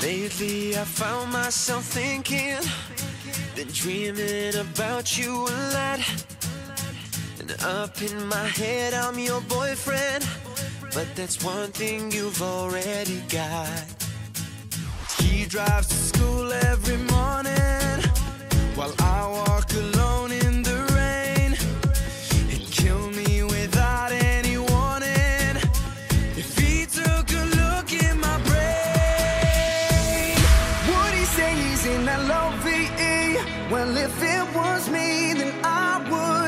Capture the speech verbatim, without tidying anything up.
Lately I found myself thinking, been dreaming about you a lot. And up in my head I'm your boyfriend, but that's one thing you've already got. He drives to school every morning, while I walk alone in the rain. He'd kill me without any warning if he took a look in my brain. Would he say he's in that low V E? Well, if it was me, then I would